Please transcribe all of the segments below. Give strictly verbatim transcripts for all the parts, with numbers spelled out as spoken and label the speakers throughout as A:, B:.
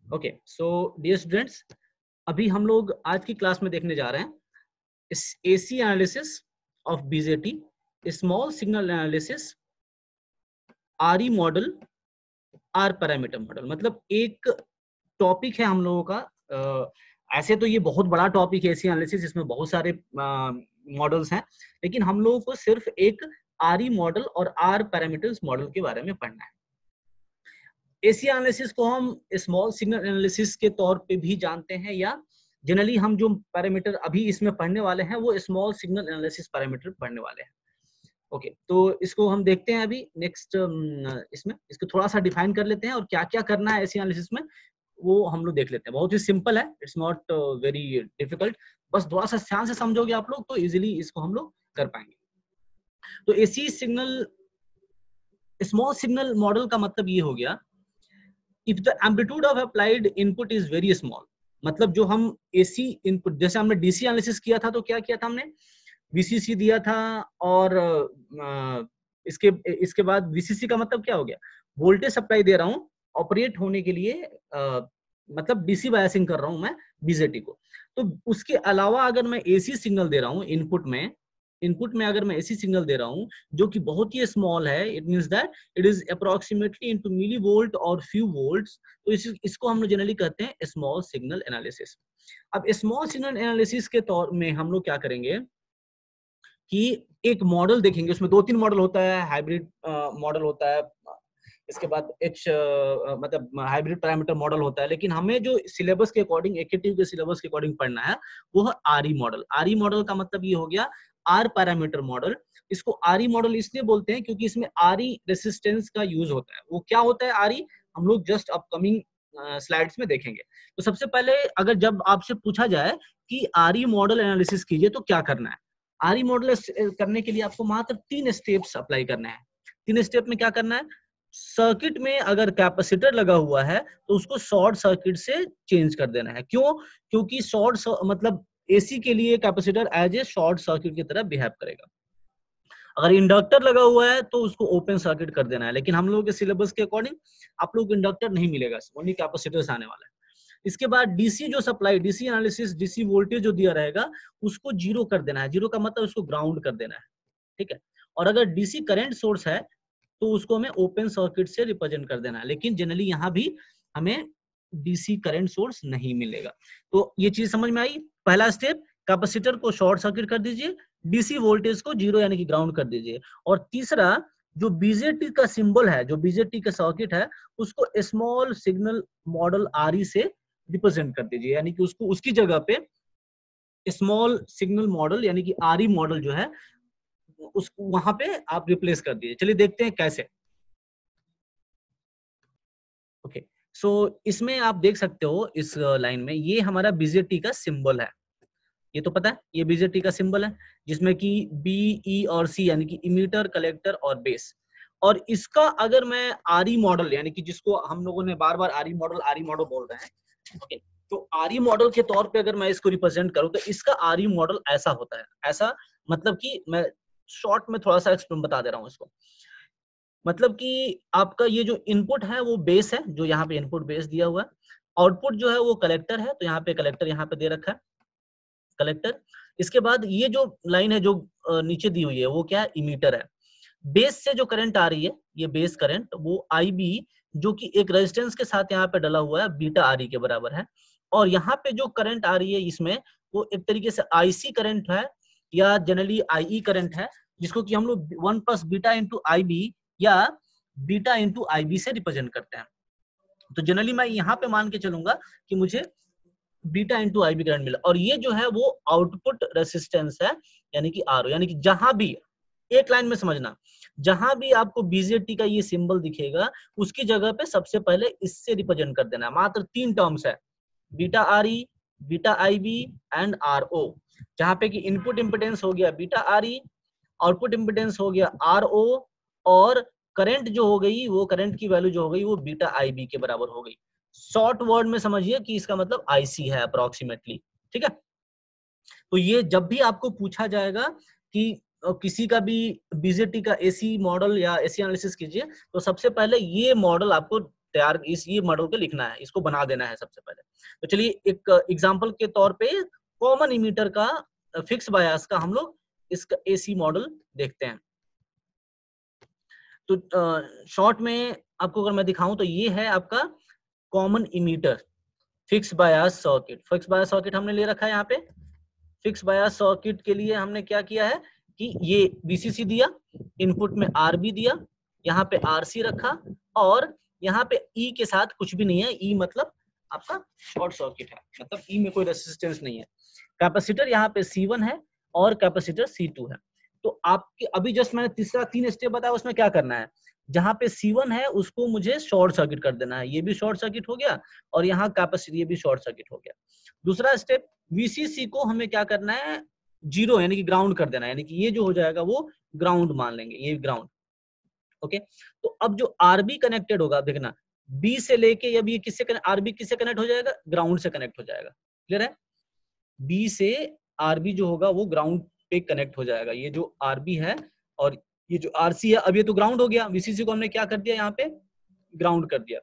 A: Okay, so dear students, अभी हम लोग आज की क्लास में देखने जा रहे हैं इस AC analysis of BJT, small signal analysis, RE model, R parameter model. मतलब एक टॉपिक है हम लोगों का। अ, ऐसे तो ये बहुत बड़ा टॉपिक है एसी एनालिसिस, इसमें बहुत सारे मॉडल्स हैं, लेकिन हम लोगों को सिर्फ एक आरई मॉडल और आर पैरामीटर्स मॉडल के बारे में पढ़ना है। एसी एनालिसिस को हम स्मॉल सिग्नल एनालिसिस के तौर पे भी जानते हैं, या जनरली हम जो पैरामीटर अभी इसमें पढ़ने वाले हैं वो स्मॉल सिग्नल एनालिसिस पैरामीटर पढ़ने वाले हैं। ओके okay, तो इसको हम देखते हैं अभी नेक्स्ट इसमें इसको थोड़ा सा डिफाइन कर लेते हैं और क्या क्या करना है एसी एनालिसिस में वो हम लोग देख लेते हैं। बहुत ही सिंपल है, इट्स नॉट वेरी डिफिकल्ट। बस थोड़ा सा ध्यान से समझोगे आप लोग तो इजीली इसको हम लोग कर पाएंगे। तो AC signal small signal model का मतलब ये हो गया, if the amplitude of applied input is very small, मतलब जो हम एसी इनपुट, जैसे हमने डीसी एनालिसिस किया था तो क्या किया था हमने, वीसीसी दिया था और आ, इसके इसके बाद वीसीसी का मतलब क्या हो गया, वोल्टेज सप्लाई दे रहा हूं ऑपरेट होने के लिए, आ, मतलब डीसी बायसिंग कर रहा हूं मैं बीजेटी को। तो उसके अलावा अगर मैं एसी सिग्नल दे रहा हूं इनपुट में इनपुट में अगर मैं एसी सिग्नल दे रहा हूं जो कि बहुत ही स्मॉल है, it means that it is approximately into millivolt और फ्यू वोल्ट्स, तो इस, इसको हम लोग जनरली कहते हैं स्मॉल सिग्नल एनालिसिस। अब स्मॉल सिग्नल एनालिसिस के तौर में हम लोग क्या करेंगे कि एक मॉडल देखेंगे, उसमें दो तीन मॉडल होता है, हाइब्रिड मॉडल होता है, इसके बाद एच मतलब हाइब्रिड पैरामीटर मॉडल होता है, लेकिन हमें जो सिलेबस के अकॉर्डिंग एक्टिव के सिलेबस के अकॉर्डिंग पढ़ना है वो है आरई मॉडल। आरई मॉडल का मतलब ये हो गया आर पैरामीटर मॉडल। इसको आरई मॉडल इसलिए बोलते हैं क्योंकि इसमें आरई रेसिस्टेंस का यूज होता है। वो क्या होता है आरई, हम लोग जस्ट अपकमिंग स्लाइड्स में देखेंगे। तो सबसे पहले अगर जब आपसे पूछा जाए कि आरई मॉडल एनालिसिस कीजिए तो क्या करना है, आरई मॉडल करने के लिए आपको मात्र तीन स्टेप्स अप्लाई करना है। तीन स्टेप में क्या करना है, सर्किट में अगर कैपेसिटर लगा हुआ है तो उसको शॉर्ट सर्किट से चेंज कर देना है। क्यों? क्योंकि शॉर्ट मतलब एसी के लिए capacitor as a short circuit की तरह बिहेव करेगा। अगर इंडक्टर लगा हुआ है तो उसको ओपन सर्किट कर देना है, लेकिन हम लोगों के सिलेबस के अकॉर्डिंग आप लोग को इंडक्टर नहीं मिलेगा, ओनली कैपेसिटर्स आने वाला है। इसके बाद डीसी जो supply, DC analysis, DC voltage जो दिया रहेगा उसको जीरो कर देना है। जीरो का मतलब उसको ग्राउंड कर देना है, ठीक है। और अगर डीसी करंट सोर्स है तो उसको हमें ओपन सर्किट से रिप्रेजेंट कर देना है, लेकिन जनरली यहाँ भी हमें डीसी करंट सोर्स नहीं मिलेगा। तो ये चीज समझ में आई। पहला स्टेप, कैपेसिटर को शॉर्ट सर्किट कर दीजिए, डीसी वोल्टेज को जीरो यानी कि ग्राउंड कर दीजिए। और तीसरा, जो बीजेटी का सिंबल है, जो बीजेटी का सर्किट है, उसको स्मॉल सिग्नल मॉडल आरई से रिप्रेजेंट कर दीजिए, यानी कि उसको उसकी जगह पे स्मॉल सिग्नल मॉडल यानी कि आरई मॉडल जो है उस वहां पे आप रिप्लेस कर दीजिए। चलिए देखते हैं कैसे। ओके, सो इसमें आप देख सकते हो इस लाइन में ये हमारा बीजेटी का सिंबल है, ये तो पता है ये बीजेटी का सिंबल है, जिसमें कि बी, ई और सी यानी कि इमीटर, कलेक्टर और बेस। और इसका अगर मैं आरई मॉडल यानी कि जिसको हम लोगों ने बार बार आरई मॉडल आरई मॉडल बोल रहे हैं, ओके, तो आरई मॉडल के तौर पे अगर मैं इसको रिप्रेजेंट करूं तो इसका आरई मॉडल ऐसा होता है। ऐसा मतलब कि मैं शॉर्ट में थोड़ा सा एक्सप्लेन बता दे रहा हूँ इसको। मतलब कि आपका ये जो इनपुट है वो बेस है, जो यहाँ पे इनपुट बेस दिया हुआ है। आउटपुट जो है वो कलेक्टर है, तो यहाँ पे कलेक्टर यहाँ पे दे रखा है, कलेक्टर। इसके बाद ये जो लाइन है जो नीचे दी हुई है वो क्या है, इमीटर है। बेस से जो करंट आ रही है, ये बेस करंट, वो आई बी जो कि एक रेजिस्टेंस के साथ यहाँ पे डला हुआ है, बीटा आर ई के बराबर है। और यहाँ पे जो करंट आ रही है इसमें वो एक तरीके से आईसी करंट है, या जनरली आईई करंट है, जिसको कि हम लोग one plus beta into I B या बीटा इंटू आई बी से रिप्रेजेंट करते हैं। तो जनरली मैं यहाँ पे मान के चलूंगा कि मुझे beta into I B current मिला, और ये जो है वो आउटपुट रेसिस्टेंस है यानी कि आर ओ। यानी कि जहां भी, एक लाइन में समझना, जहां भी आपको बीजेटी का ये सिंबल दिखेगा उसकी जगह पे सबसे पहले इससे रिप्रेजेंट कर देना है। मात्र तीन टर्म्स है, beta R E, beta I B and R O, जहां पे कि इनपुट इंपिडेंस हो गया beta R E, output impedance हो गया आर ओ, और करंट जो हो गई वो करंट की वैल्यू जो हो गई वो बीटा आई बी के बराबर हो गई। शॉर्ट वर्ड में समझिए कि इसका मतलब आईसी है अप्रोक्सीमेटली, ठीक है। तो ये जब भी आपको पूछा जाएगा कि किसी का भी बीजेटी का एसी मॉडल या एसी एनालिसिस कीजिए तो सबसे पहले ये मॉडल आपको तैयार इस ये मॉडल को लिखना है, इसको बना देना है सबसे पहले। तो चलिए एक एग्जांपल के तौर पे कॉमन इमीटर का फिक्स बायस का हम लोग इसका एसी मॉडल देखते हैं। तो शॉर्ट में आपको अगर मैं दिखाऊं तो ये है आपका common emitter fix bias circuit. Fix bias circuit हमने ले रखा है यहाँ पे। फिक्स बायस सर्किट के लिए हमने क्या किया है कि ये वीसीसी दिया, इनपुट में आरबी दिया, यहाँ पे आरसी रखा और यहाँ पे ई के साथ कुछ भी नहीं है। ई मतलब आपका शॉर्ट सर्किट है, मतलब ई में कोई रेसिस्टेंस नहीं है। कैपेसिटर यहाँ पे सी वन है और कैपेसिटर सी टू है। तो आपके अभी जस्ट मैंने तीसरा तीन स्टेप बताया, उसमें क्या करना है, जहां पे सी वन है उसको मुझे शॉर्ट सर्किट कर देना है, ये भी शॉर्ट सर्किट हो गया और यहाँ कैपेसिटर ये भी शॉर्ट सर्किट हो गया। दूसरा स्टेप, वीसीसी को हमें क्या करना है, जीरो यानी कि ग्राउंड कर देना है, यानी कि ये जो हो जाएगा वो ग्राउंड मान लेंगे, ये ग्राउंड। ओके, तो अब जो आरबी कनेक्टेड होगा, देखना बी से लेके अब ये किससे आरबी किससे कनेक्ट हो जाएगा, ग्राउंड से कनेक्ट हो जाएगा। क्लियर है, बी से आरबी जो होगा वो ग्राउंड पे कनेक्ट हो जाएगा। ये जो आरबी है और ये जो आरसी है, अब ये तो ग्राउंड हो गया, वीसीसी को हमने क्या कर दिया, यहाँ पे ग्राउंड कर दिया।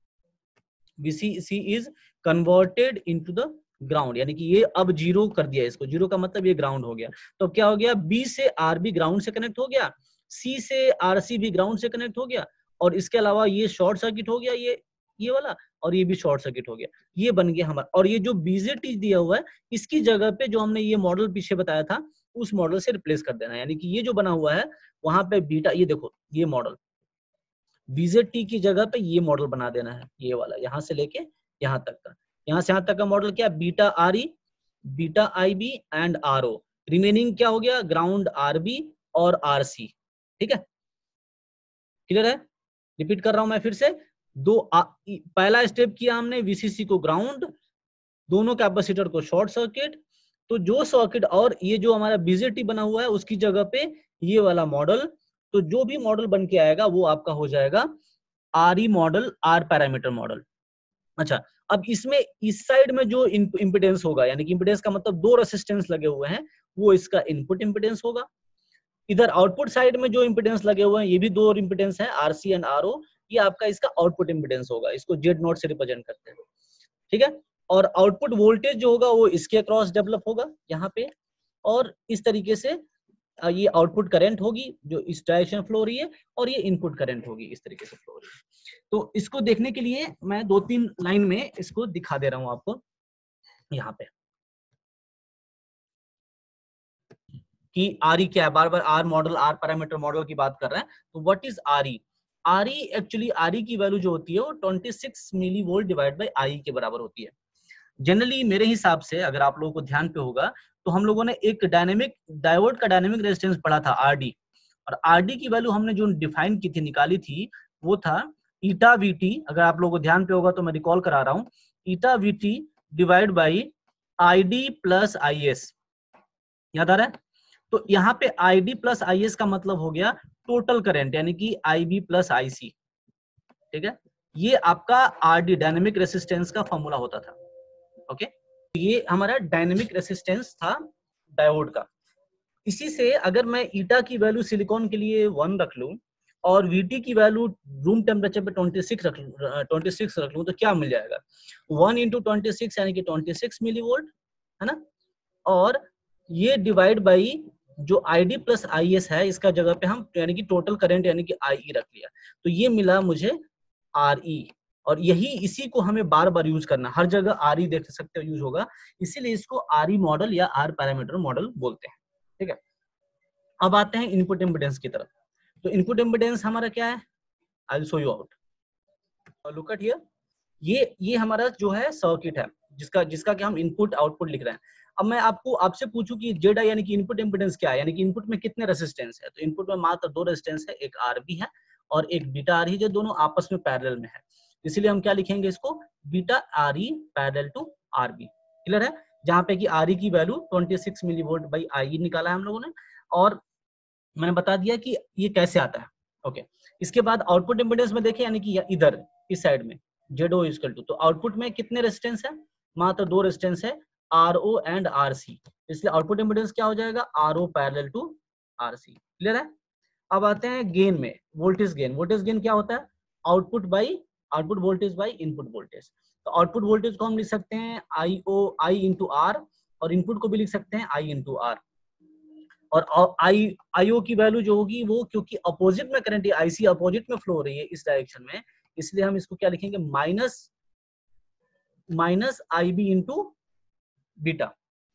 A: VCC is converted into the ground, यानी कि ये अब जीरो कर दिया इसको, जीरो का मतलब ये ग्राउंड हो गया। तो क्या हो गया, बी से आरबी ग्राउंड से कनेक्ट हो गया, सी से आरसी भी ग्राउंड से कनेक्ट हो गया और इसके अलावा ये शॉर्ट सर्किट हो गया, ये ये वाला, और ये भी शॉर्ट सर्किट हो गया। ये बन गया हमारा। और ये जो बीजेटी दिया हुआ है इसकी जगह पे जो हमने ये मॉडल पीछे बताया था उस मॉडल से रिप्लेस कर देना है, यानी कि ये जो बना हुआ है वहां पे बीटा, ये देखो ये मॉडल बीजेटी की जगह पे ये मॉडल बना देना है, ये वाला यहां से लेके यहाँ तक का, यहाँ से यहाँ तक का मॉडल क्या, beta R E, beta I B and R O. Remaining क्या हो गया, ग्राउंड आर बी और आर सी। ठीक है, क्लियर है। रिपीट कर रहा हूं मैं फिर से, दो आ, पहला स्टेप किया हमने वीसीसी को ग्राउंड, दोनों कैपेसिटर को शॉर्ट सर्किट। तो जो सर्किट और ये जो हमारा बीजेटी बना हुआ है उसकी जगह पे ये वाला मॉडल, तो जो भी मॉडल बन के आएगा वो आपका हो जाएगा R E model, R parameter model. अच्छा, अब इसमें इस साइड में जो इंपिडेंस होगा, यानी कि इंपिडेंस का मतलब दो रेसिस्टेंस लगे हुए हैं, वो इसका इनपुट इंपिडेंस होगा। इधर आउटपुट साइड में जो इंपिडेंस लगे हुए हैं ये भी दो इंपिडेंस है, आरसी एंड आरओ, ये आपका इसका आउटपुट इंपिडेंस होगा, इसको जेड नोट से रिप्रेजेंट करते हैं। ठीक है, और आउटपुट वोल्टेज जो होगा वो इसके अक्रॉस डेवलप होगा यहाँ पे, और इस तरीके से ये आउटपुट करंट होगी जो इस डायरेक्शन फ्लो हो रही है, और ये इनपुट करंट होगी इस तरीके से फ्लो हो रही है। तो इसको देखने के लिए मैं दो तीन लाइन में इसको दिखा दे रहा हूं आपको यहाँ पे कि आर ई क्या है। बार बार R model, R parameter model की बात कर रहे हैं, तो what is R E. R E actually R E की वैल्यू जो होती है वो छब्बीस milli volt divide by I के बराबर होती है। जनरली मेरे हिसाब से अगर आप लोगों को ध्यान पे होगा तो हम लोगों ने एक डायनेमिक डायोड का डायनेमिक रेजिस्टेंस पढ़ा था आर डी, और आर डी की वैल्यू हमने जो डिफाइन की थी, निकाली थी, वो था ईटा वी टी। अगर आप लोगों को ध्यान पे होगा तो मैं रिकॉल करा रहा हूँ, eta V T divide by I D plus I S. याद आ रहा है? तो यहाँ पे I D plus I S का मतलब हो गया टोटल करंट, यानी कि आई बी प्लस आई सी। ठीक है, ये आपका आर डी डायनेमिक रेसिस्टेंस का फॉर्मूला होता था। ओके, ये हमारा डायनेमिक रेसिस्टेंस था डायोड का। इसी से अगर मैं ईटा की वैल्यू सिलिकॉन के लिए वन रख लूं और वीटी की वैल्यू रूम टेम्परेचर पे छब्बीस रख लूं छब्बीस रख लूं तो क्या मिल जाएगा, वन इंटू ट्वेंटी सिक्स यानी कि छब्बीस मिली वोल्ट है ना, और ये डिवाइड बाई जो I D plus I S है इसका जगह पे हम यानी कि टोटल करंट यानी कि आई ई रख लिया, तो ये मिला मुझे आर ई। और यही इसी को हमें बार बार यूज करना, हर जगह आर ई देख सकते हो यूज होगा, इसीलिए इसको आर ई मॉडल या आर पैरामीटर मॉडल बोलते हैं। ठीक है, अब आते हैं इनपुट इम्पिडेंस की तरफ। तो इनपुट इम्पिडेंस हमारा क्या है, I will show you out, look at here. ये ये हमारा जो है सर्किट है जिसका जिसका कि हम इनपुट आउटपुट लिख रहे हैं। अब मैं आपको आपसे पूछूं कि जेड आई यानी कि इनपुट इम्पिडेंस क्या है, यानी कि इनपुट में कितने रेजिस्टेंस है, तो इनपुट में मात्र दो रेजिस्टेंस है, एक आरबी है और एक बीटा आर ई, जो दोनों आपस में पैरेलल में है, इसीलिए हम क्या लिखेंगे इसको, beta R E parallel to RB. Clear है, जहां पे कि आर ई की वैल्यू छब्बीस मिली वोल्ट बाई आई निकाला है हम लोगों ने, और मैंने बता दिया कि ये कैसे आता है। ओके, इसके बाद आउटपुट इम्पिडेंस में देखें, यानी कि इधर इस साइड में जेड ओ इक्वल टू, तो आउटपुट में कितने रेजिस्टेंस है, मात्र दो रेजिस्टेंस है, R O and R C, इसलिए आउटपुट इम्पिडेंस क्या हो जाएगा, R O parallel to R C. Clear है। अब आते हैं गेन में, वोल्टेज गेन। वोल्टेज गेन क्या होता है, output by output voltage by input voltage. तो आउटपुट वोल्टेज को हम लिख सकते हैं I O I into R, और इनपुट को भी लिख सकते हैं आई इंटू आर। और आई आईओ की वैल्यू जो होगी वो, क्योंकि अपोजिट में करंट आईसी अपोजिट में फ्लो हो रही है इस डायरेक्शन में, इसलिए हम इसको क्या लिखेंगे, minus minus I B into beta.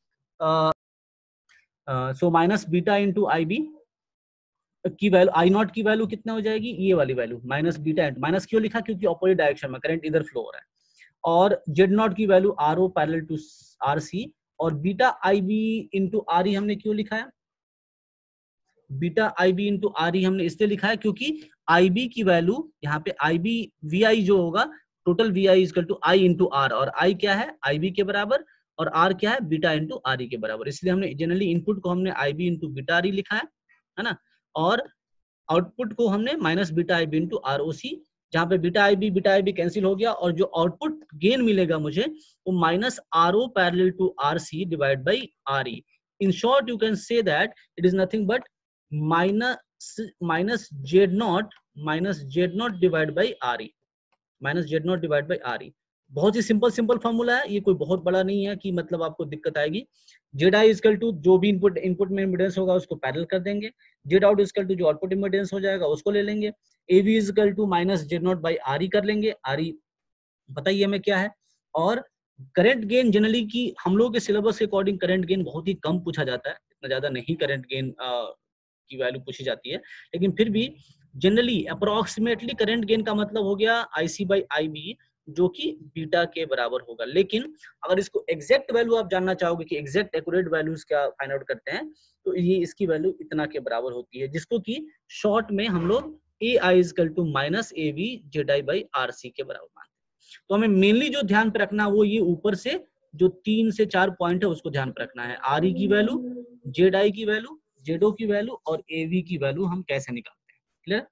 A: So minus beta into I B की वैल्यू, आई नॉट की वैल्यू कितना हो जाएगी, ये वाली value minus beta into, minus क्यों लिखा, क्योंकि अपोजिट डायरेक्शन में करंट इधर फ्लो हो रहा है। और जेड नॉट की value R O parallel to R C, और beta I B into R E हमने क्यों लिखा है, beta I B into R E हमने इसलिए लिखा है क्योंकि आई बी की वैल्यू यहाँ पे आई बी वी आई जो होगा, total V I equal to I into R, और आई क्या है आई बी के बराबर, और आर क्या है बीटा इंटू आर ई के बराबर, इसलिए हमने जनरली इनपुट को हमने I B into beta R E लिखा है, है ना, और आउटपुट को हमने minus beta I B into R O C, जहाँ पे beta I B beta I B cancel हो गया, और जो आउटपुट गेन मिलेगा मुझे वो minus R O parallel to R C divide by R E. In short you can say that it is nothing but minus minus Z naught minus Z naught divide by R E, minus Z naught divide by R E. बहुत ही simple simple formula है, ये कोई बहुत बड़ा नहीं है कि मतलब आपको दिक्कत आएगी। जेड आई इजकल टू जो भी इनपुट इनपुट में इम्पीडेंस होगा उसको पैरेलल कर देंगे, जेड आउट इजकल टू जो आउटपुट इम्पीडेंस हो जाएगा उसको ले लेंगे, A V equal to minus Z naught by R E कर लेंगे, आर ई पता ही हमें क्या है। और करंट गेन जनरली की हम लोग के सिलेबस के अकॉर्डिंग करंट गेन बहुत ही कम पूछा जाता है, इतना ज्यादा नहीं करंट गेन की वैल्यू पूछी जाती है, लेकिन फिर भी जनरली अप्रोक्सीमेटली करंट गेन का मतलब हो गया आई सी बाई आई बी, जो कि बीटा के बराबर होगा। लेकिन अगर इसको एग्जैक्ट वैल्यू आप जानना चाहोगे कि एग्जैक्ट एक्यूरेट वैल्यूज क्या फाइंड आउट करते हैं, तो ये इसकी वैल्यू इतना के बराबर होती है, जिसको कि शॉर्ट में हम लोग A I equal to minus A V Z I by R C के बराबर मानते हैं। तो हमें मेनली जो ध्यान पे रखना वो ये ऊपर से जो तीन से चार पॉइंट है उसको ध्यान पे रखना है, आर ई की वैल्यू, जेड आई की वैल्यू, जेडो की वैल्यू और ए वी की वैल्यू हम कैसे निकालते हैं। क्लियर?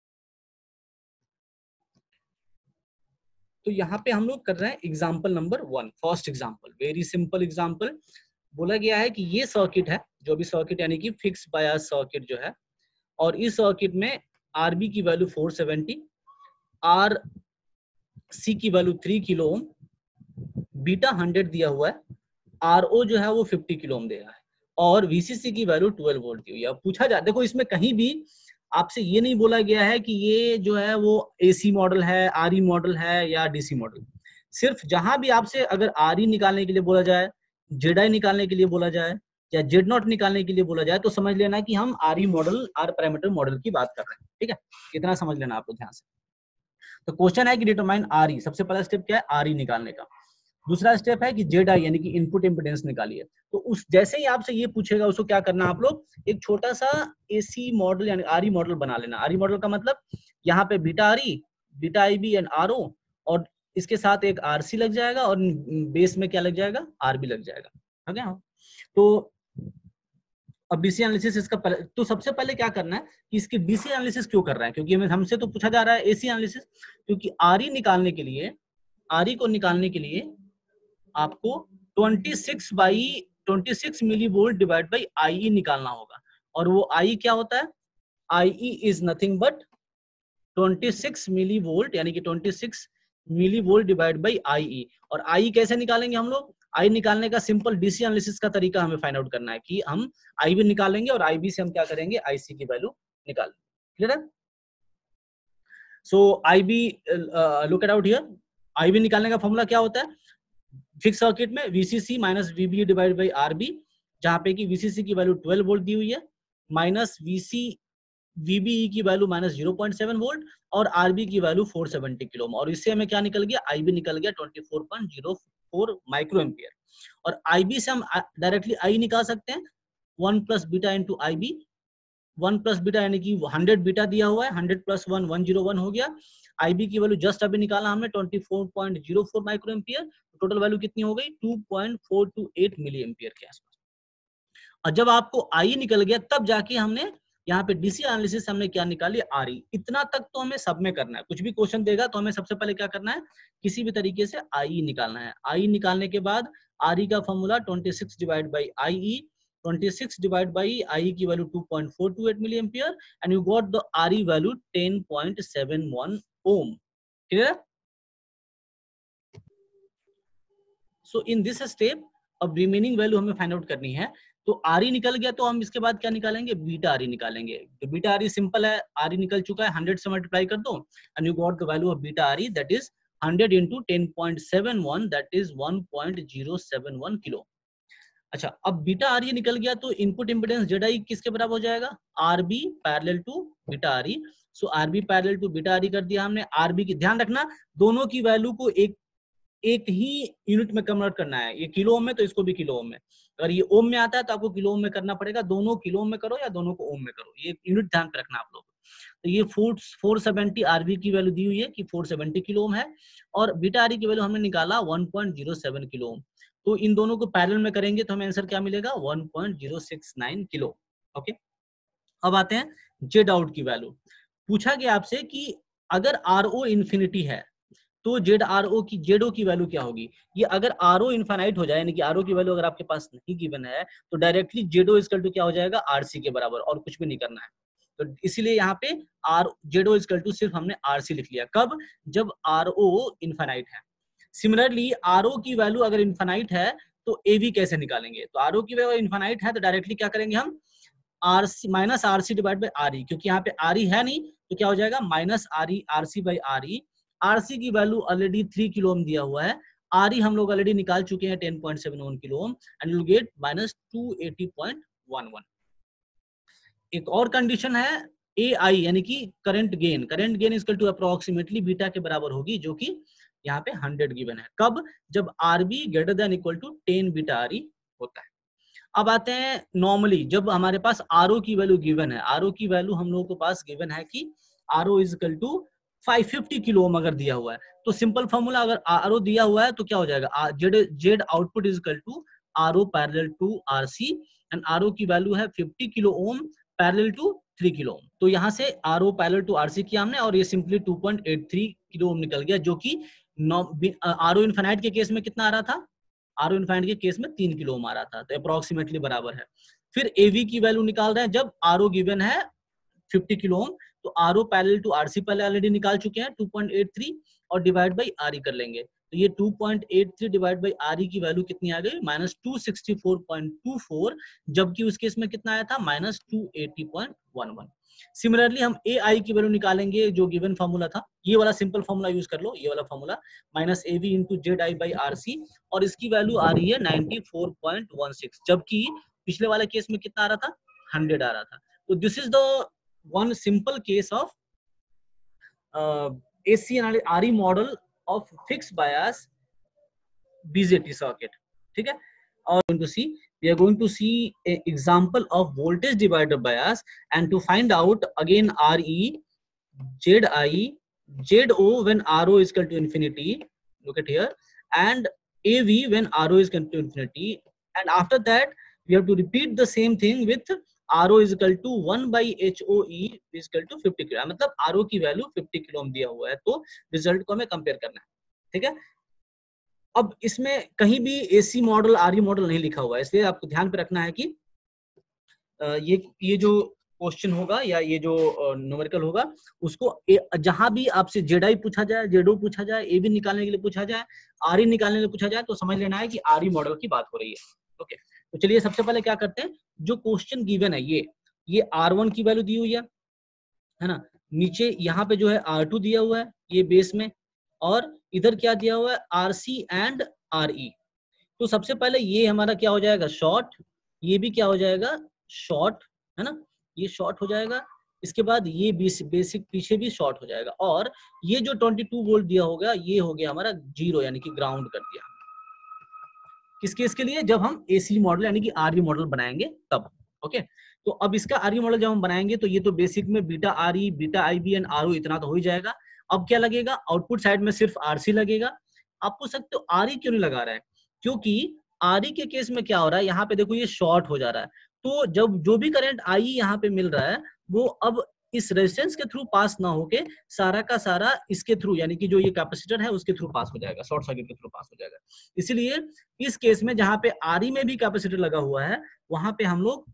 A: तो यहाँ पे हम लोग कर रहे हैं example number one, first example, very simple example. बोला गया है कि ये सर्किट है, जो भी सर्किट यानी कि फिक्स बायस सर्किट जो है, और इस सर्किट में आरबी की value four seventy, R C की value three kilo ohm, beta hundred दिया हुआ है, आर ओ जो है वो फिफ्टी किलो ओम दे रहा है, और वीसीसी की वैल्यू ट्वेल्व वोल्ट दी हुई है। पूछा जाए, देखो इसमें कहीं भी आपसे ये नहीं बोला गया है कि ये जो है वो एसी मॉडल है, आरई मॉडल है या डीसी मॉडल। सिर्फ जहां भी आपसे अगर आरई निकालने के लिए बोला जाए, जेड आई निकालने के लिए बोला जाए, या जेड नॉट निकालने के लिए बोला जाए, तो समझ लेना कि हम RE model, R parameter model की बात कर रहे हैं। ठीक है, इतना समझ लेना आप लोग ध्यान से। तो क्वेश्चन है कि डिटरमाइन आरई, सबसे पहला स्टेप क्या है, आरई निकालने का। दूसरा स्टेप है कि जेड आई यानी कि इनपुट इम्पीडेंस निकालिए। तो उस जैसे ही आपसे ये पूछेगा उसको क्या करना, आप लोग एक छोटा सा एसी मॉडल यानी आरई मॉडल बना लेना। आरई मॉडल का मतलब यहाँ पे beta RE, beta I B and R O, और इसके साथ एक आरसी लग जाएगा, और बेस में क्या लग जाएगा, आरबी लग जाएगा। ठीक है, तो अब डीसी एनालिसिस इसका पहले, तो सबसे पहले क्या करना है कि इसकी डीसी एनालिसिस क्यों कर रहा है, क्योंकि हमें हमसे तो पूछा जा रहा है एसी एनालिसिस, क्योंकि आरई निकालने के लिए, आरई को निकालने के लिए आपको छब्बीस बाई छब्बीस milli volt divide by I निकालना होगा, और वो आई क्या होता है, आई इज नथिंग बट छब्बीस मिली वोल्ट, यानी कि छब्बीस milli volt divide by I. और आई कैसे निकालेंगे हम लोग, आई निकालने का सिंपल डीसी एनालिसिस का तरीका हमें फाइंड आउट करना है कि हम आई भी निकालेंगे और आई बी से हम क्या करेंगे, आईसी की वैल्यू निकालेंगे। क्लियर है? So I B, look at out here, I B निकालने का फॉर्मूला क्या होता है, फिक्स सर्किट में VCC minus VB divide by RB, जहां पे कि वीसीसी की वैल्यू ट्वेल्व वोल्ट दी हुई है, माइनस वीसी वीबीई की value minus zero point seven volt, और आरबी की value four seventy kilo ohm, और इससे हमें क्या निकल गया, आईबी निकल गया twenty four point zero four microampere. और आईबी से हम डायरेक्टली आई निकाल सकते हैं, one plus beta into IB, one plus beta यानी कि हंड्रेड बीटा दिया हुआ है, hundred plus one one zero one हो गया। आईबी की वैल्यू जस्ट अभी निकाला हमने twenty four point zero four microampere, total value कितनी हो गई, two point four two eight milliampere के आसपास। और जब आपको आई निकल गया तब जाके हमने यहाँ पे डीसी एनालिसिस हमने क्या निकाली, आरई। इतना तक तो हमें सब में करना है, कुछ भी क्वेश्चन देगा तो हमें सबसे पहले क्या करना है, किसी भी तरीके से आई निकालना है। आई निकालने के बाद आरई का फॉर्मूला छब्बीस डिवाइड बाई आई, छब्बीस डिवाइड बाई आई की value two point four two eight milliampere, and you got the RE value ten point seven one ohm. Clear? So in this step अब रिमेनिंग वैल्यू हमें find out करनी है। तो are E निकल गया तो हम इसके बाद क्या निकालेंगे, बीटा आर ई निकालेंगे। तो बीटा आर ई सिंपल है, आर ई निकल चुका है, हंड्रेड से मल्टीप्लाई कर दो and you got the value of beta R E, that is hundred into ten point seven one, that is one point zero seven one kilo. अच्छा, अब beta R E निकल गया तो इनपुट इंपेडेंस जेड आई किसके बराबर हो जाएगा, R B parallel to beta R E. So R B parallel to beta R E कर दिया हमने। आर बी की ध्यान रखना दोनों की वैल्यू को एक एक ही यूनिट में कन्वर्ट करना है। ये किलो ओम में तो इसको भी किलो ओम में, अगर ये ओम में आता है तो आपको किलो ओम में करना पड़ेगा। दोनों किलो ओम में करो या दोनों को ओम में करो, ये यूनिट ध्यान पे रखना आप लोग। तो ये फोर फोर सेवेंटी आरबी की वैल्यू दी हुई है कि फोर सेवेंटी किलो ओम है और बीटा आर ई की वैल्यू हमने निकाला one point zero seven kilo ohm. तो इन दोनों को पैरेलल में करेंगे तो हमें आंसर क्या मिलेगा, one point zero six nine kilo. Okay, अब आते हैं जेड आउट की वैल्यू। पूछा गया आपसे कि अगर आर ओ इन्फिनिटी है तो जेड आर ओ की जेड ओ की वैल्यू क्या होगी। ये अगर आर ओ इनफाइनाइट हो जाए, यानी कि आर ओ की वैल्यू अगर आपके पास नहीं गिवन है तो directly Z O equal to क्या हो जाएगा, आरसी के बराबर, और कुछ भी नहीं करना है। तो इसीलिए यहाँ पे R Z O equal to सिर्फ हमने आरसी लिख लिया। कब, जब आर ओ इनफाइनाइट है। सिमिलरली आर ओ की वैल्यू अगर इनफाइनाइट है तो ए वी कैसे निकालेंगे, तो आर ओ की वैल्यू इनफाइनाइट है तो डायरेक्टली क्या करेंगे हम, R C minus R C divide by R E, क्योंकि यहाँ पे आर ई है नहीं तो क्या हो जाएगा minus R E R C by R E. RC की value already three kilo ohm दिया हुआ है, आर ई हम लोग ऑलरेडी निकाल चुके हैं ten point seven one kilo ohm and you get minus two eighty point one one. एक और कंडीशन है ए आई यानी कि current gain, current gain equal to approximately beta के बराबर होगी, जो कि यहाँ पे हंड्रेड गिवन है। कब, जब R B greater than equal to ten beta R E होता है। अब आते हैं नॉर्मली जब हमारे पास आर ओ की वैल्यू गिवन है, आर ओ की वैल्यू हम लोगों के पास गिवन है कि R O is equal to five fifty kilo ohm अगर दिया हुआ है तो सिंपल फॉर्मूला, अगर आर ओ दिया हुआ है तो क्या हो जाएगा, Z Z output is equal to R O parallel to R C and R O की वैल्यू है fifty kilo ohm parallel to three kilo ohm. तो यहाँ से R O parallel to R C किया हमने और ये simply two point eight three kilo ohm निकल गया, जो कि आर ओ इनफाइनाइट के केस में कितना आ रहा था, आर ओ इनफाइनाइट के केस में तीन किलो ओम आ रहा था, तो अप्रोक्सीमेटली बराबर है। फिर एवी की वैल्यू निकाल रहे हैं जब आर ओ गिवन है फिफ्टी किलो ओम, तो R O parallel to RC पहले ऑलरेडी निकाल चुके हैं टू पॉइंट एट थ्री और डिवाइड बाई आर ई कर लेंगे, तो ये two point eight three divide by R E की वैल्यू कितनी आ गई, minus two sixty four point two four, जबकि उस केस में कितना आया था, minus two eighty point one one. Similarly हम ए आई की वैल्यू निकालेंगे जो गिवन फॉर्मूला था, ये वाला सिंपल फॉर्मूला यूज कर लो, ये वाला formula minus A V into Z I by R C, और इसकी वैल्यू आ रही है ninety four point one six, जबकि पिछले वाले केस में कितना आ रहा था, हंड्रेड आ रहा था। तो this is the one simple case of uh, A C and R E model of fixed bias B J T circuit. ठीक है, और going to see we are going to see a example of voltage divider bias and to find out again R E, Z I, Z O when R O is equal to infinity. Look at here, and A V when R O is equal to infinity, and after that we have to repeat the same thing with R O is equal to one by H O E is equal to fifty kilo, मतलब R O की value fifty kilo ohm दिया हुआ है, तो result को हमें compare करना है। ठीक है, अब इसमें कहीं भी AC model R E model नहीं लिखा हुआ है, इसलिए आपको ध्यान पे रखना है कि ये ये जो क्वेश्चन होगा या ये जो न्यूमेरिकल होगा उसको जहां भी आपसे जेड आई पूछा जाए, जेडो पूछा जाए, ए बी निकालने के लिए पूछा जाए, आर ई निकालने के लिए पूछा जाए, तो समझ लेना है कि आर ई मॉडल की बात हो रही है। ओके, तो चलिए सबसे पहले क्या करते हैं, जो क्वेश्चन गिवन है ये ये आर वन की वैल्यू दी हुई है है ना, नीचे यहाँ पे जो है आर टू दिया हुआ है ये बेस में, और इधर क्या दिया हुआ है R C and R E. तो सबसे पहले ये हमारा क्या हो जाएगा शॉर्ट, ये भी क्या हो जाएगा शॉर्ट, है ना, ये शॉर्ट हो जाएगा। इसके बाद ये बेसिक पीछे भी शॉर्ट हो जाएगा, और ये जो ट्वेंटी टू वोल्ट दिया होगा ये हो गया हमारा जीरो, यानी कि ग्राउंड कर दिया। किस केस के लिए, जब हम एसी मॉडल यानी कि आरवी मॉडल बनाएंगे तब। ओके, तो अब इसका आरवी मॉडल जब हम बनाएंगे तो ये तो बेसिक में beta R E, beta I B and R O इतना तो हो ही जाएगा। अब क्या लगेगा, आउटपुट साइड में सिर्फ आरसी लगेगा। आप पूछ सकते हो आर ई क्यों नहीं लगा रहा है, क्योंकि आर ई के केस में क्या हो रहा है, यहाँ पे देखो ये शॉर्ट हो जा रहा है, तो जब जो भी करंट आई यहाँ पे मिल रहा है वो अब इस रेजिस्टेंस के थ्रू पास ना होके सारा का सारा इसके थ्रू, यानी कि जो ये कैपेसिटर है उसके थ्रू पास हो जाएगा, शॉर्ट सर्किट के थ्रू पास हो जाएगा। इसलिए इस केस में जहां पे आरई में भी कैपेसिटर लगा हुआ है वहां पे हम लोग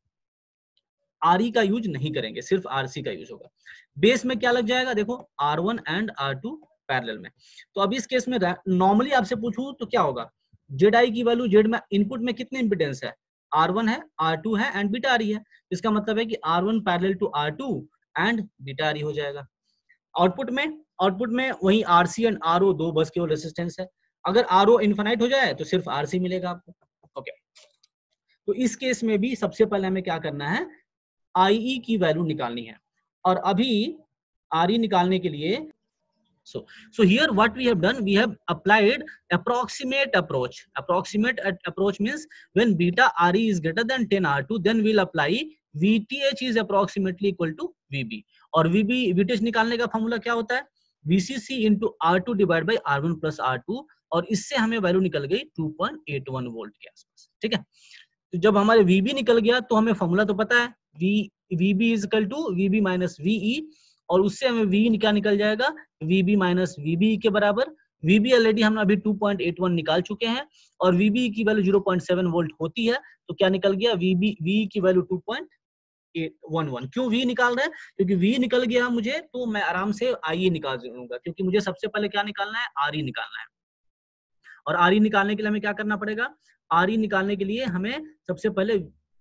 A: आरई का यूज नहीं करेंगे, सिर्फ आरसी का यूज होगा। बेस में क्या लग जाएगा, देखो R one and R two parallel में। तो अब इस केस में नॉर्मली आपसे पूछूं तो क्या होगा, जेड आई की वैल्यू, जेड में इनपुट में कितने इंपिडेंस है, आर वन है, आर टू है एंड बीटा आर ई है। इसका मतलब है कि R one parallel to R two and beta R E हो जाएगा। आउटपुट में आउटपुट में वही आरसी एंड आरओ दो बस केवल रेसिस्टेंस है। अगर आरओ इनफाइनाइट हो जाए तो सिर्फ आरसी मिलेगा आपको। ओके, तो इस केस में भी सबसे पहले हमें क्या करना है, आईई की वैल्यू निकालनी है। और अभी आरई निकालने के लिए so so here what we have done, we have applied approximate approach. Approximate approach means when beta re is greater than ten R two, then we'll apply vth is approximately equal to vb. और vb vth निकालने का formula क्या होता है, vcc into R two divided by R one plus R two, और इससे हमें value निकल गई two point eight one volt के आसपास। ठीक है, तो जब हमारे vb निकल गया तो हमें फॉर्मूला तो पता है, v vb is equal to vb minus ve, और उससे हमें v क्या निकल जाएगा, vb माइनस vb के बराबर। vb ऑलरेडी हम अभी टू पॉइंट एट वन निकाल चुके हैं और vb की value zero point seven volt होती है, तो क्या निकल गया, vb v की value two point eight one one. क्यों v निकाल रहे हैं, क्योंकि v निकल गया मुझे तो मैं आराम से ie निकाल दूंगा, क्योंकि मुझे सबसे पहले क्या निकालना है, re निकालना है। और re निकालने के लिए हमें क्या करना पड़ेगा, re निकालने के लिए हमें सबसे पहले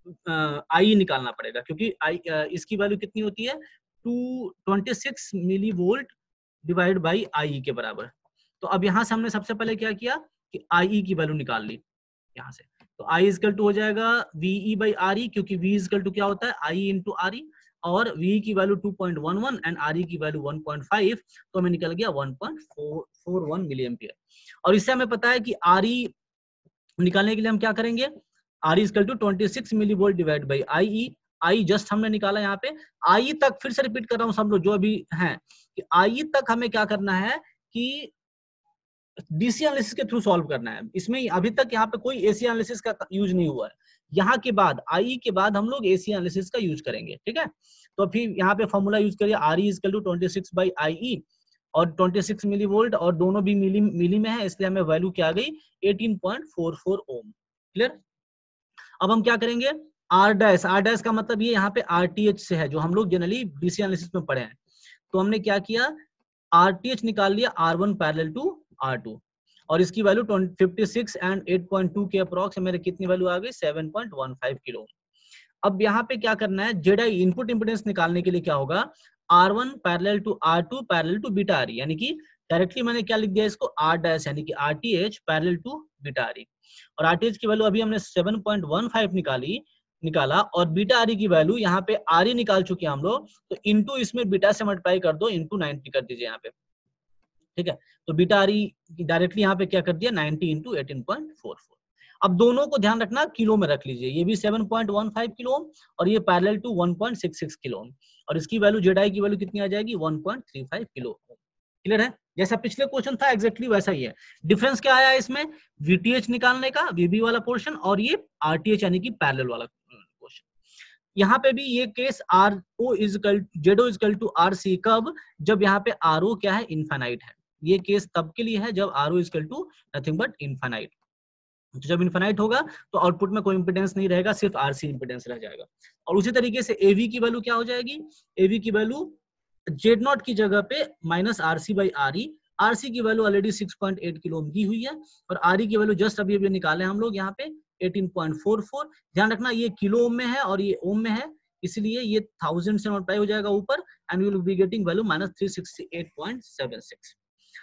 A: ie निकालना पड़ेगा, क्योंकि I, इसकी वैल्यू कितनी होती है, two twenty six milli volt divide by I के बराबर। तो अब यहाँ से हमने सबसे पहले क्या किया कि आई की वैल्यू निकाल ली यहाँ से, तो आई इजकल टू हो जाएगा वी बाई आर ई, क्योंकि वी इजकल टू क्या होता है, आई इंटू आर ई, और v की value two point one one and re की वैल्यू वन पॉइंट फाइव, तो हमें निकल गया one point four one milli ampere. और इससे हमें पता है कि re निकालने के लिए हम क्या करेंगे, re is equal to twenty six milli volt divide by I. I just हमने निकाला यहाँ पे, आई तक फिर से रिपीट कर रहा हूँ सब लोग जो अभी हैं, कि आई तक हमें क्या करना है कि डीसी एनालिसिस के थ्रू सॉल्व करना है। इसमें अभी तक यहाँ पे कोई एसी एनालिसिस का यूज नहीं हुआ है, यहाँ के बाद आई के बाद हम लोग एसी एनालिसिस का यूज करेंगे। ठीक है, तो फिर यहाँ पे फॉर्मूला यूज करिए, R E is equal to twenty six by I E, और ट्वेंटी सिक्स मिली वोल्ट और दोनों भी मिली मिली में है, इसलिए हमें वैल्यू क्या आ गई, eighteen point four four ohm. Clear, अब हम क्या करेंगे, आर डैश, आर डैश का मतलब ये यहाँ पे आरटीएच से है, जो हम लोग जनरली डीसी एनालिसिस में पढ़े हैं। तो हमने क्या किया, आरटीएच निकाल लिया R one parallel to R two, और इसकी value fifty six and eight point two के अप्रॉक्स मेरे कितनी वैल्यू आ गई, seven point one five kilo. अब यहाँ पे क्या करना है, जेड आई इनपुट इंपिडेंस निकालने के लिए क्या होगा, R one parallel to R two parallel to beta R E, यानी कि डायरेक्टली मैंने क्या लिख दिया इसको, आर डैश यानी कि RTH parallel to beta R E, और आरटीएच की वैल्यू अभी हमने सेवन पॉइंट वन फाइव निकाली निकाला और बीटा आर ई की वैल्यू यहाँ पे आर ई निकाल चुके हैं हम लोग, तो इनटू इसमें बीटा से मल्टीप्लाई कर दो, इनटू नाइंटी कर दीजिए यहाँ पे। ठीक है, तो बीटा आर ई डायरेक्टली यहाँ पे क्या कर दिया, ninety into eighteen point four four. अब दोनों को ध्यान रखना किलो में रख लीजिए, ये भी seven point one five kilo और ये parallel to one point six six kilo, और इसकी वैल्यू जेड आई की वैल्यू कितनी आ जाएगी, one point three five kilo. Clear है, जैसा पिछले क्वेश्चन था एग्जैक्टली वैसा ही है। डिफरेंस क्या आया इसमें, वीटीएच निकालने का, वीबी वाला पोर्शन, और ये आरटीएच यानी कि पैरेलल वाला पोर्शन। यहाँ पे भी ये case R O is equal Z O is equal to R C, कब, जब यहाँ पे आर ओ क्या है, इनफाइनाइट है। ये केस तब के लिए है जब R O is equal to nothing but infinite. तो जब इनफाइनाइट होगा तो आउटपुट में कोई इंपिडेंस नहीं रहेगा, सिर्फ आरसी इंपिडेंस रह जाएगा। और उसी तरीके से एवी की वैल्यू क्या हो जाएगी, एवी की वैल्यू जेड नॉट की जगह पे minus RC by R E, RC की value already six point eight kilo ohm दी हुई है, और आर ई की वैल्यू जस्ट अभी अभी निकाले हम लोग यहाँ पे एटीन पॉइंट फोर फोर। ध्यान रखना ये किलो ओम में है और ये ओम में है, इसलिए ये थाउजेंड से मल्टीप्लाई हो जाएगा ऊपर, and we will be getting value minus three sixty eight point seven six.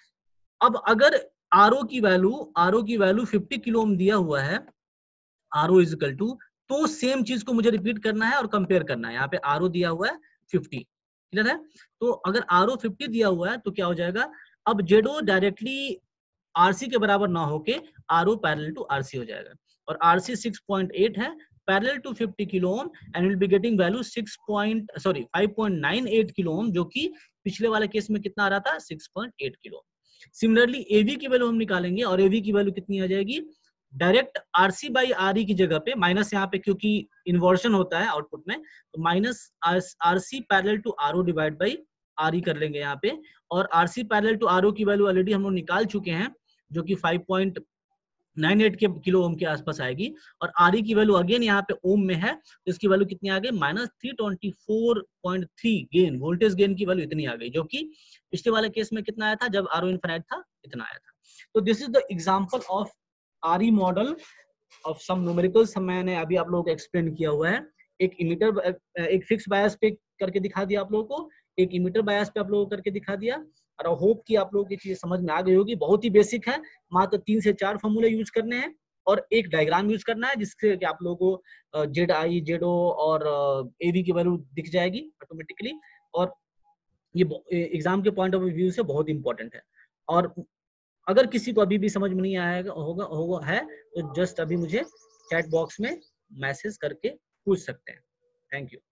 A: अब अगर आरओ की वैल्यू आरओ की वैल्यू फिफ्टी किलो ओम दिया हुआ है, आरओ इज इक्वल टू, तो सेम चीज को मुझे रिपीट करना है और कंपेयर करना है। यहाँ पे आरओ दिया हुआ है फिफ्टी, क्लियर है, तो अगर आरओ फिफ्टी दिया हुआ है तो क्या हो जाएगा, अब जेडओ डायरेक्टली आरसी के बराबर ना होके आरओ पैरेलल टू आरसी हो जाएगा, और आरसी सिक्स पॉइंट एट है parallel to fifty kilo ohm, and will be getting value six point sorry five point nine eight kilo ohm, जो कि पिछले वाले केस में कितना आ रहा था, six point eight kilo. Similarly AV की वैल्यू हम निकालेंगे, और एवी की वैल्यू कितनी आ जाएगी, direct RC by R E की जगह पे माइनस, यहाँ पे क्योंकि इन्वर्शन होता है आउटपुट में, तो minus RC parallel to RO divide by R E कर लेंगे यहाँ पे, और आरसी पैरेलल टू आरओ की वैल्यू ऑलरेडी हम लोग निकाल चुके हैं, जो कि फाइव पॉइंट नाइन एट के किलो ओम के आसपास आएगी, और आर ई की वैल्यू अगेन यहाँ पे ओम में है, तो इसकी वैल्यू कितनी आ गई, minus three twenty four point three gain, voltage gain की वैल्यू इतनी आ गई, जो कि पिछले वाले केस में कितना आया था, जब आर ओ इनफिनिट था, इतना आया था। तो this is the example of RE model of some numericals मैंने अभी आप लोगों को एक्सप्लेन किया हुआ है। एक इमिटर एक फिक्स बायस पे करके दिखा दिया आप लोगों को, एक इमिटर बायस पे आप लोगों को करके दिखा दिया, और होप कि आप लोगों की चीज समझ में आ गई होगी। बहुत ही बेसिक है, मात्र तीन से चार फॉर्मूले यूज करने हैं और एक डायग्राम यूज करना है, जिससे कि आप लोगों को जेड आई जेड ओ और ए वी की वैल्यू दिख जाएगी ऑटोमेटिकली। और ये एग्जाम के पॉइंट ऑफ व्यू से बहुत इंपॉर्टेंट है। और अगर किसी को अभी भी समझ में नहीं आएगा होगा होगा है तो जस्ट अभी मुझे चैट बॉक्स में मैसेज करके पूछ सकते हैं। Thank you.